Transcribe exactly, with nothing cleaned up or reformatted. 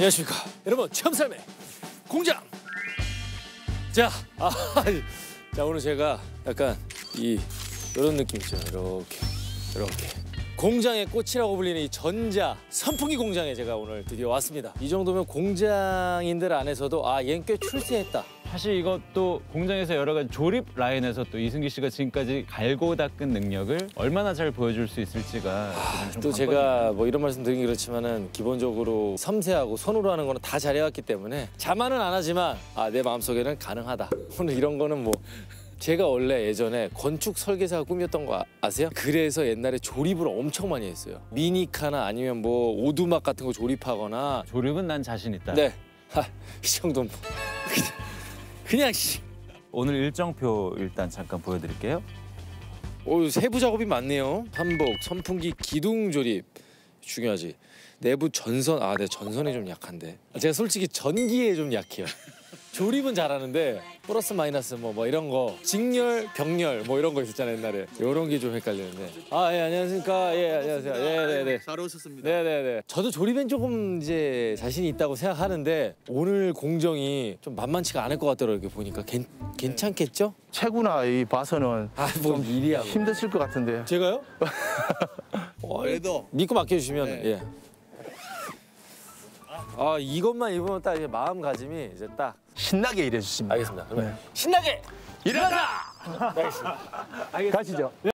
안녕하십니까 여러분. 처음삶의 공장. 자, 아, 자 오늘 제가 약간 이 이런 느낌 있죠. 이렇게 이렇게 공장의 꽃이라고 불리는 이 전자 선풍기 공장에 제가 오늘 드디어 왔습니다. 이 정도면 공장인들 안에서도 아, 얘는 꽤 출세했다. 사실 이것도 공장에서 여러 가지 조립 라인에서 또 이승기 씨가 지금까지 갈고 닦은 능력을 얼마나 잘 보여줄 수 있을지가 아, 좀 또 관건이에요. 제가 뭐 이런 말씀 드리긴 그렇지만은 기본적으로 섬세하고 손으로 하는 거는 다 잘해왔기 때문에 자만은 안 하지만 아, 내 마음속에는 가능하다. 오늘 이런 거는 뭐 제가 원래 예전에 건축 설계사가 꿈이었던 거 아, 아세요? 그래서 옛날에 조립을 엄청 많이 했어요. 미니카나 아니면 뭐 오두막 같은 거 조립하거나. 조립은 난 자신 있다. 네, 하, 이 정도면 그냥, 그냥 씨. 오늘 일정표 일단 잠깐 보여드릴게요. 오, 세부 작업이 많네요. 한복, 선풍기, 기둥 조립 중요하지. 내부 전선, 아, 내 전선이 좀 약한데. 제가 솔직히 전기에 좀 약해요. 조립은 잘하는데 플러스 마이너스 뭐, 뭐 이런 거 직렬, 병렬 뭐 이런 거 있었잖아요 옛날에. 이런 게 좀 헷갈리는데. 아, 예, 안녕하십니까. 예, 안녕하세요. 예, 네, 네. 잘 오셨습니다. 네, 네, 네. 저도 조립엔 조금 이제 자신이 있다고 생각하는데 오늘 공정이 좀 만만치가 않을 것 같더라고요. 이렇게 보니까 괜, 괜찮겠죠? 최구나 이 봐서는 아, 뭐 일이야. 뭐. 힘드실 것 같은데. 제가요? 어, 그래도 믿고 맡겨주시면 네. 예. 아, 이것만 입으면 딱 이제 마음가짐이 이제 딱. 신나게 일해주십니다. 알겠습니다. 그러면 네. 신나게 일어나! 알겠습니다. 가시죠.